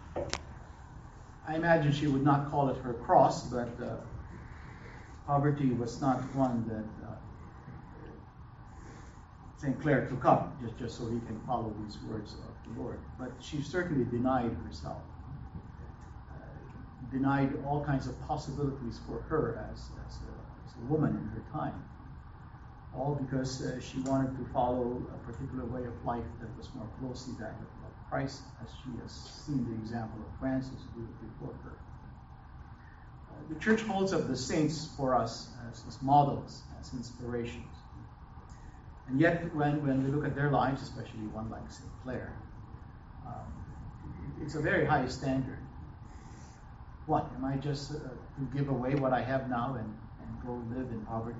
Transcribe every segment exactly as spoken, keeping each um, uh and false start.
I imagine she would not call it her cross, but uh, poverty was not one that uh, Saint Clare took up just, just so he can follow these words of the Lord. But she certainly denied herself, uh, denied all kinds of possibilities for her as, as, a, as a woman in her time. All because uh, she wanted to follow a particular way of life that was more closely that of Christ, as she has seen the example of Francis do before her. Uh, the Church holds up the saints for us as, as models, as inspirations. And yet, when, when we look at their lives, especially one like Saint Clare, um, it's a very high standard. What, am I just uh, to give away what I have now and, and go live in poverty?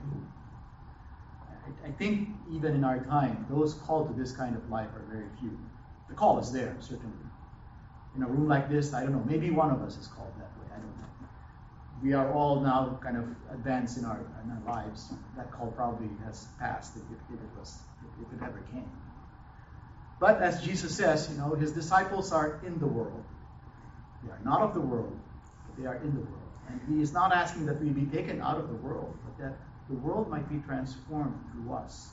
I think even in our time, those called to this kind of life are very few. The call is there, certainly. In a room like this, I don't know, maybe one of us is called that way, I don't know. We are all now kind of advanced in our, in our lives. That call probably has passed if, if, it was, if it ever came. But as Jesus says, you know, his disciples are in the world. They are not of the world, but they are in the world. And he is not asking that we be taken out of the world, but that the world might be transformed through us.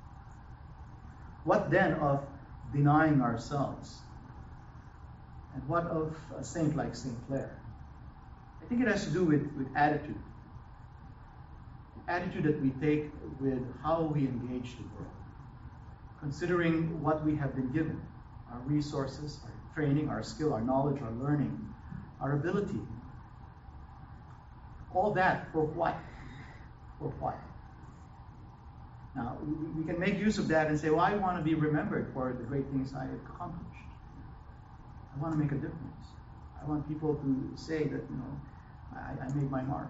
What then of denying ourselves? And what of a saint like Saint Clare? I think it has to do with, with attitude. The attitude that we take with how we engage the world. Considering what we have been given, our resources, our training, our skill, our knowledge, our learning, our ability. All that for what? For what? Now, we, we can make use of that and say, well, I want to be remembered for the great things I have accomplished. I want to make a difference. I want people to say that, you know, I, I made my mark.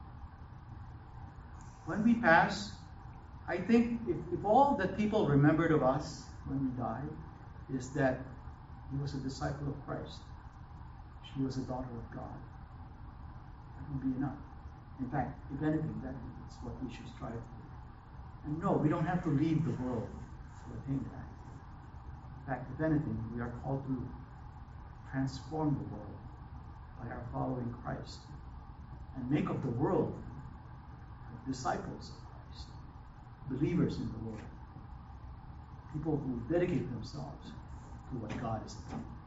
When we pass, I think if, if all that people remembered of us when we died is that he was a disciple of Christ, she was a daughter of God, that would be enough. In fact, if anything, that is what we should strive for. And no, we don't have to leave the world to attain that. In fact, if anything, we are called to transform the world by our following Christ and make of the world disciples of Christ, believers in the Lord, people who dedicate themselves to what God is about.